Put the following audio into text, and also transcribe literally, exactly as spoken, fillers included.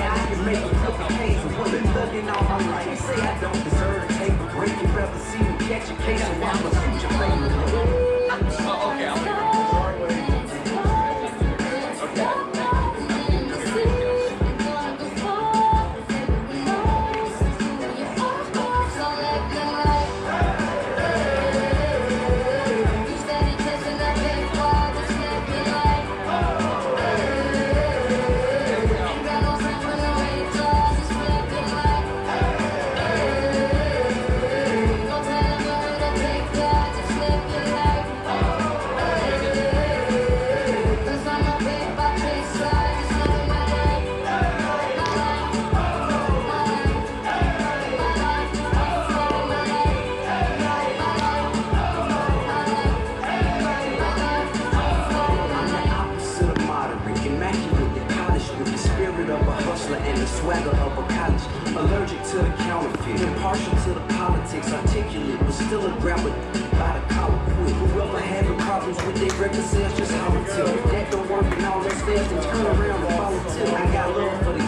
Yeah, I can make a couple K's of what been thugging all my life. You say I don't deserve to take a break. You'd rather see me catch a case and I'm a future favorite. Oh, okay, I'll take it. And the swagger of a college, allergic to the counterfeit, impartial to the politics, articulate, but still a grabber by the collar quick. Whoever having problems with their record sales, just how it tell. If that don't work and all those stairs, then turn around and follow till. I got love for the